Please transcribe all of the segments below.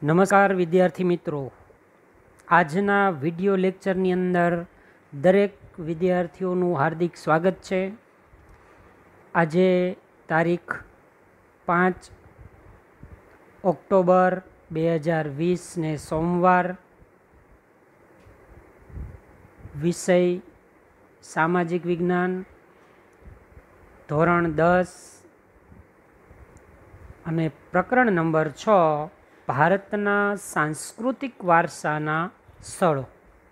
નમસ્કાર વિદ્યાર્થી મિત્રો, આજના વિડિયો લેક્ચરની અંદર દરેક વિદ્યાર્થીઓનું હાર્દિક સ્વાગત છે. આજે તારીખ 5 ઓક્ટોબર 2020 ને સોમવાર, વિષય સામાજિક વિજ્ઞાન, ધોરણ 10 અને પ્રકરણ નંબર 6, ભારતના સાંસ્કૃતિક વારસાના સ્થળો.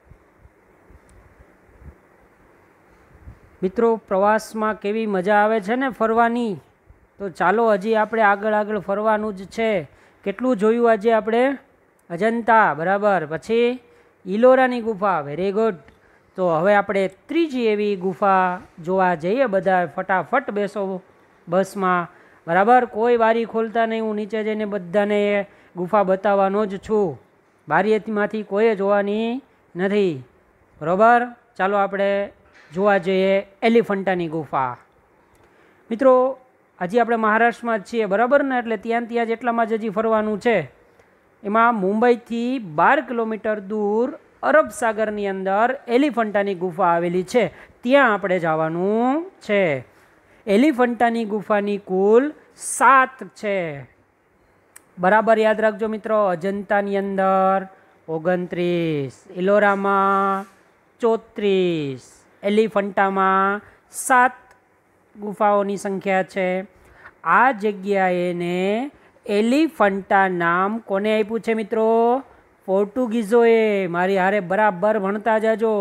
મિત્રો, પ્રવાસમાં કેવી મજા આવે છે ને ફરવાની. તો ચાલો હજી આપણે આગળ ફરવાનું જ છે. કેટલું જોયું આજે આપણે? અજંતા, બરાબર. પછી ઇલોરાની ગુફા, વેરી ગુડ. તો હવે આપણે ત્રીજી એવી ગુફા જોવા જઈએ. બધા ફટાફટ બેસો બસમાં, બરાબર. કોઈ બારી ખોલતા નહીં, હું નીચે જઈને બધાને ગુફા બતાવવાનો જ છું. બારીમાંથી કોઈ જોવાની નથી, બરાબર. ચાલો આપણે જોવા જઈએ એલિફન્ટાની ગુફા. મિત્રો, હજી આપણે મહારાષ્ટ્રમાં જ છીએ, બરાબર ને? એટલે ત્યાં જ એટલામાં જ હજી ફરવાનું છે. એમાં મુંબઈથી 12 કિલોમીટર દૂર અરબ સાગરની અંદર એલિફન્ટાની ગુફા આવેલી છે. ત્યાં આપણે જવાનું છે. એલિફન્ટાની ગુફાની કુલ 7 છે, બરાબર. યાદ રાખજો મિત્રો. અજંતાની અંદર 29, ઇલોરામાં 34, એલિફન્ટામાં 7 ગુફાઓની સંખ્યા છે. આ જગ્યાએને એલિફન્ટા નામ કોને આપ્યું છે મિત્રો? પોર્ટુગીઝોએ. મારી હારે બરાબર ભણતા જાજો.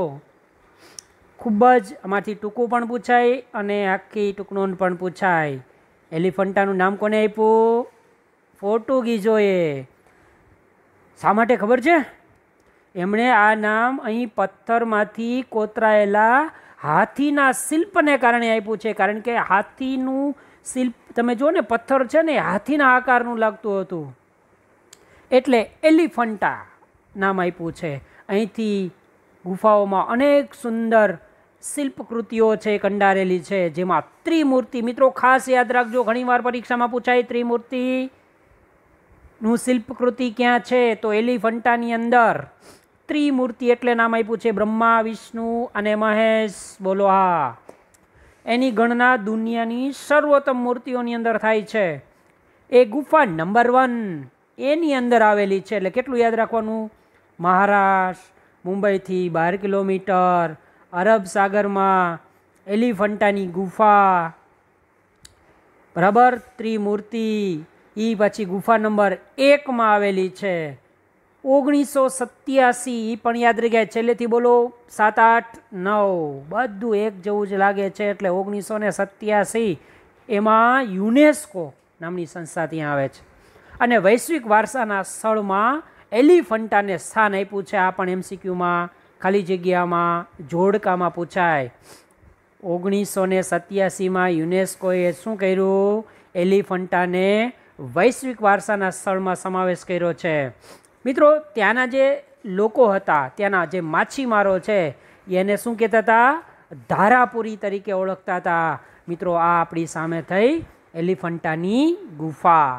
ખૂબ જ આમાંથી ટૂંકું પણ પૂછાય અને આખી ટૂંકનું પણ પૂછાય. એલિફન્ટાનું નામ કોને આપ્યું? પોર્ટુગીઝોએ. શા માટે ખબર છે? એમણે આ નામ અહીં પથ્થરમાંથી કોતરાયેલા હાથીના શિલ્પને કારણે આપ્યું છે. કારણ કે હાથીનું શિલ્પ તમે જો ને, પથ્થર છે ને, હાથીના આકારનું લાગતું હતું, એટલે એલિફન્ટા નામ આપ્યું છે. અહીંથી ગુફાઓમાં અનેક સુંદર શિલ્પકૃતિઓ છે કંડારેલી છે, જેમાં ત્રિમૂર્તિ. મિત્રો ખાસ યાદ રાખજો, ઘણીવાર પરીક્ષામાં પૂછાય ત્રિમૂર્તિ નું શિલ્પકૃતિ ક્યાં છે? તો એલિફન્ટાની અંદર ત્રિમૂર્તિ એટલે નામ આપ્યું છે. બ્રહ્મા, વિષ્ણુ અને મહેશ. બોલો હા. એની ગણના દુનિયાની સર્વોત્તમ મૂર્તિઓની અંદર થાય છે. એ ગુફા નંબર 1 એની અંદર આવેલી છે. એટલે કેટલું યાદ રાખવાનું? મહારાષ્ટ્ર, મુંબઈથી 12 કિલોમીટર, અરબ સાગરમાં એલિફન્ટાની ગુફા, બરાબર. ત્રિમૂર્તિ. એ પછી ગુફા નંબર 1માં આવેલી છે. 1987 પણ યાદ રહી ગયા. છેલ્લેથી બોલો. 7, 8, 9 બધું એક જેવું જ લાગે છે. એટલે 1987 એમાં યુનેસ્કો નામની સંસ્થા ત્યાં આવે છે અને વૈશ્વિક વારસાના સ્થળમાં એલિફન્ટાને સ્થાન આપ્યું છે. આ પણ MCQમાં ખાલી જગ્યામાં જોડકામાં પૂછાય. 1987માં યુનેસ્કોએ શું કર્યું? એલિફન્ટાને વૈશ્વિક વારસાના સ્થળમાં સમાવેશ કર્યો છે. મિત્રો, ત્યાંના જે લોકો હતા, ત્યાંના જે માછીમારો છે, એને શું કહેતા હતા? ધારાપુરી તરીકે ઓળખતા હતા. મિત્રો, આ આપણી સામે થઈ એલિફન્ટાની ગુફા.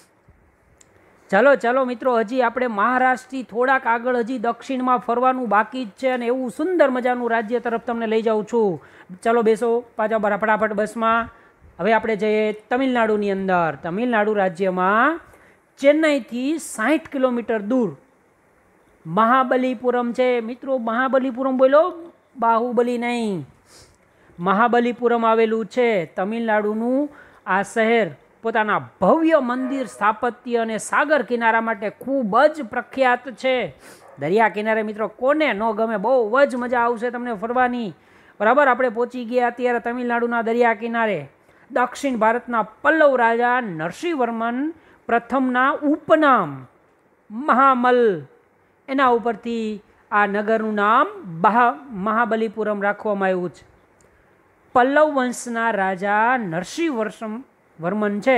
ચાલો મિત્રો, હજી આપણે મહારાષ્ટ્રથી થોડાક આગળ હજી દક્ષિણમાં ફરવાનું બાકી જ છે અને એવું સુંદર મજાનું રાજ્ય તરફ તમને લઈ જાઉં છું. ચાલો બેસો પાછા ફટાફટ બસમાં. હવે આપણે જઈએ તમિલનાડુની અંદર. તમિલનાડુ રાજ્યમાં ચેન્નઈથી 60 કિલોમીટર દૂર મહાબલીપુરમ છે. મિત્રો, મહાબલીપુરમ બોલો, બાહુબલી નહીં. મહાબલીપુરમ આવેલું છે. તમિલનાડુનું આ શહેર પોતાના ભવ્ય મંદિર સ્થાપત્ય અને સાગર કિનારા માટે ખૂબ જ પ્રખ્યાત છે. દરિયા કિનારે મિત્રો કોને ન ગમે? બહુ જ મજા આવશે તમને ફરવાની, બરાબર. આપણે પહોંચી ગયા અત્યારે તમિલનાડુના દરિયા કિનારે. દક્ષિણ ભારતના પલ્લવ રાજા નરસિંહવર્મન પ્રથમના ઉપનામ મહામલ, એના ઉપરથી આ નગરનું નામ મહાબલીપુરમ રાખવામાં આવ્યું છે. પલ્લવ વંશના રાજા નરસિંહવર્મન છે,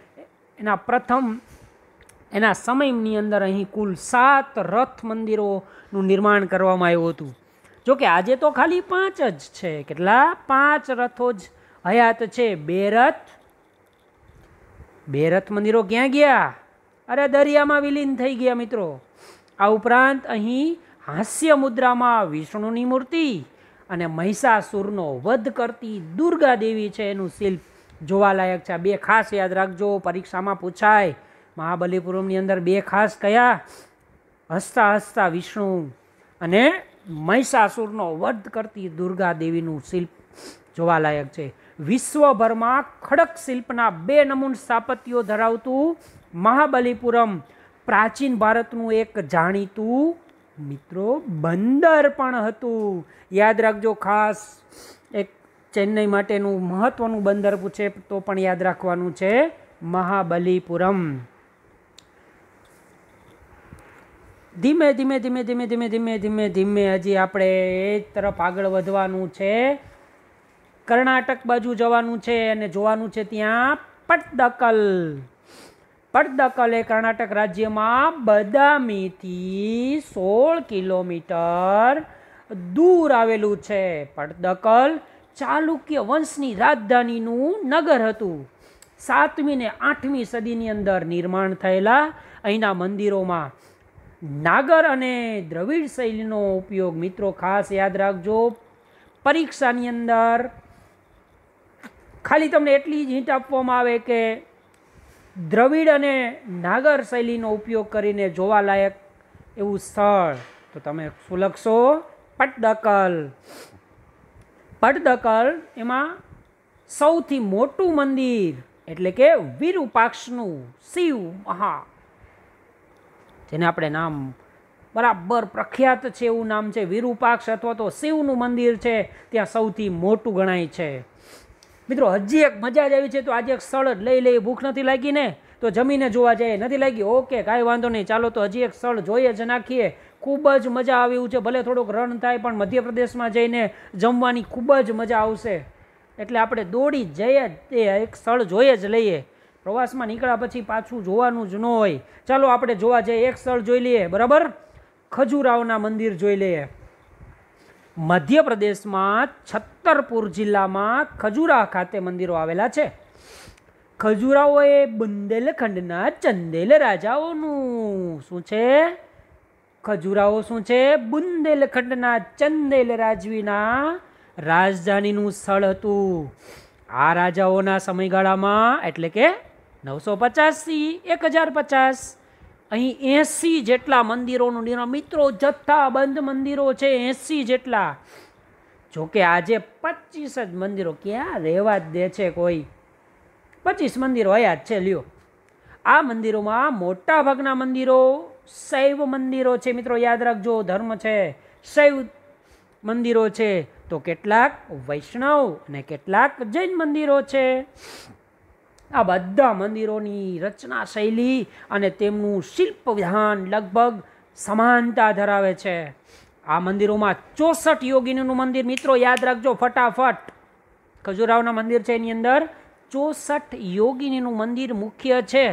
એના સમયની અંદર અહીં કુલ 7 રથ મંદિરોનું નિર્માણ કરવામાં આવ્યું હતું. જોકે આજે તો ખાલી 5 જ છે. કેટલા? 5 રથો જ હયાત છે. 2 રથ મંદિરો ક્યાં ગયા? અરે દરિયામાં વિલીન થઈ ગયા મિત્રો. આ ઉપરાંત અહીં હાસ્ય મુદ્રામાં વિષ્ણુની મૂર્તિ અને મહિષાસુરનો વધ કરતી દુર્ગા દેવી છે એનું શિલ્પ જોવાલાયક છે. આ બે ખાસ યાદ રાખજો, પરીક્ષામાં પૂછાય. મહાબલીપુરમની અંદર બે ખાસ કયા? હસતા હસતા વિષ્ણુ અને મહિષાસુરનો વધ કરતી દુર્ગા દેવીનું શિલ્પ જોવાલાયક છે. વિશ્વભરમાં ખડક શિલ્પના 2 નમૂન સ્થાપત્યો ધરાવતું મહાબલીપુરમ પ્રાચીન ભારતનું એક જાણીતું મિત્રો બંદર પણ હતું. યાદ રાખજો ખાસ, એક ચેન્નઈ માટેનું મહત્વનું બંદર પૂછે તો પણ યાદ રાખવાનું છે મહાબલીપુરમ. ધીમે ધીમે ધીમે ધીમે ધીમે ધીમે ધીમે ધીમે હજી આપણે એ તરફ આગળ વધવાનું છે. કર્ણાટક બાજુ જવાનું છે અને જોવાનું છે ત્યાં પટ્ટદકલ. પટ્ટદકલ એ કર્ણાટક રાજ્યમાં બદામીથી 16 કિલોમીટર દૂર આવેલું છે. પટ્ટદકલ ચાલુક્ય વંશની રાજધાનીનું નગર હતું. 7મી ને 8મી સદીની અંદર નિર્માણ થયેલા અહીંના મંદિરોમાં નાગર અને દ્રવિડ શૈલીનો ઉપયોગ મિત્રો ખાસ યાદ રાખજો. પરીક્ષાની અંદર ખાલી તમને એટલી જ હિંટ આપવામાં આવે કે દ્રવિડ અને નાગર શૈલીનો ઉપયોગ કરીને જોવાલાયક એવું સ્થળ, તો તમે શું લખશો? પટ્ટદકલ. પટ્ટદકલ એમાં સૌથી મોટું મંદિર એટલે કે વિરુપાક્ષનું શિવ જેને આપણે નામ બરાબર પ્રખ્યાત છે એવું નામ છે વિરુપાક્ષ અથવા તો શિવનું મંદિર છે, ત્યાં સૌથી મોટું ગણાય છે. મિત્રો હજી એક મજા જ આવી છે, તો આજે એક સ્થળ જ લઈ લઈએ. ભૂખ નથી લાગી ને તો જમીને જોવા જાય, નથી લાગી ઓકે કાંઈ વાંધો નહીં, ચાલો તો હજી એક સ્થળ જોઈએ જ નાખીએ. ખૂબ જ મજા આવે એવું છે, ભલે થોડુંક રણ થાય પણ મધ્યપ્રદેશમાં જઈને જમવાની ખૂબ જ મજા આવશે. એટલે આપણે દોડી જઈએ તે એક સ્થળ જોઈએ જ લઈએ. પ્રવાસમાં નીકળ્યા પછી પાછું જોવાનું જ ન હોય. ચાલો આપણે જોવા જઈએ, એક સ્થળ જોઈ લઈએ. બરાબર, ખજુરાહોના મંદિર જોઈ લઈએ. મધ્યપ્રદેશમાં છત્તરપુર જિલ્લામાં ખજુરાહ ખાતે મંદિરો આવેલા છે. ખજુરાહો એ બુંદેલખંડના ચંદેલ રાજાઓનું શું છે? ખજુરાહો શું છે? બુંદેલખંડના ચંદેલ રાજવીના રાજધાનીનું સ્થળ હતું. આ રાજાઓના સમયગાળામાં એટલે કે 950 થી 1050 અહીં 80 જેટલા મંદિરોનું નિર્માણ. મિત્રો જથ્થાબંધ મંદિરો છે 80 જેટલા. જોકે આજે 25 જ મંદિરો ક્યાં રહેવા જ દે છે કોઈ. 25 મંદિરો હયા જ છે લ્યો. આ મંદિરોમાં મોટા ભાગના મંદિરો શૈવ મંદિરો છે. મિત્રો યાદ રાખજો, ધર્મ છે શૈવ મંદિરો છે, તો કેટલાક વૈષ્ણવ અને કેટલાક જૈન મંદિરો છે. આ બધા મંદિરોની રચના શૈલી અને તેમનું શિલ્પ વિધાન લગભગ સમાનતા ધરાવે છે. આ મંદિરોમાં 64 યોગીનીનું મંદિર મિત્રો યાદ રાખજો ફટાફટ. ખજુરાહોના મંદિર છે એની અંદર 64 યોગીનીનું મંદિર મુખ્ય છે.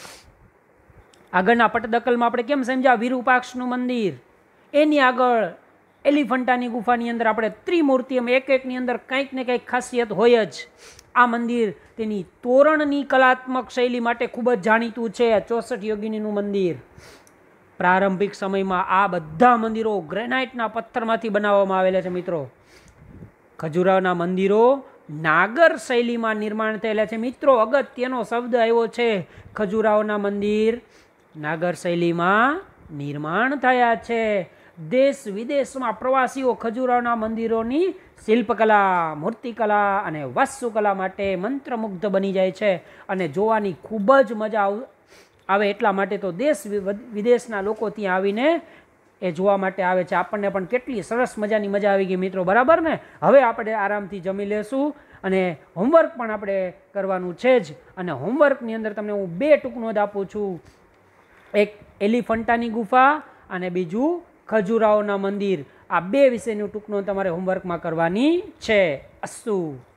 આગળના પટ્ટદકલમાં આપણે કેમ સમજ્યા વિરુપાક્ષનું મંદિર, એની આગળ એલિફન્ટાની ગુફાની અંદર આપણે ત્રિમૂર્તિ એક એકની અંદર કંઈક ને કંઈક ખાસિયત હોય જ. આ મંદિર તેની તોરણની કલાત્મક શૈલી માટે ખૂબ જ જાણીતું છે. 64 યોગીનીનું મંદિર. પ્રારંભિક સમયમાં આ બધા મંદિરો ગ્રેનાઇટના પથ્થરમાંથી બનાવવામાં આવેલા છે. મિત્રો ખજુરાહોના મંદિરો નાગર શૈલીમાં નિર્માણ થયેલા છે. મિત્રો અગત્યનો શબ્દ આવ્યો છે, ખજુરાહોના મંદિર નાગર શૈલીમાં નિર્માણ થયા છે. દેશ વિદેશમાં પ્રવાસીઓ ખજુરાહોના મંદિરોની શિલ્પકલા, મૂર્તિકલા અને વાસ્તુકલા માટે મંત્રમુગ્ધ બની જાય છે અને જોવાની ખૂબ જ મજા આવે. એટલા માટે તો દેશ વિદેશના લોકો ત્યાં આવીને એ જોવા માટે આવે છે. આપણને પણ કેટલી સરસ મજાની મજા આવી ગઈ મિત્રો, બરાબર ને? હવે આપણે આરામથી જમી લેશું અને હોમવર્ક પણ આપણે કરવાનું છે જ. અને હોમવર્કની અંદર તમને હું 2 ટૂંકનોંધ આપું છું. એક એલિફન્ટાની ગુફા અને બીજું ખજુરાહોના મંદિર. આ 2 વિષયનું ટૂંકનોંધ તમારે હોમવર્કમાં કરવાની છે. અસ્તુ.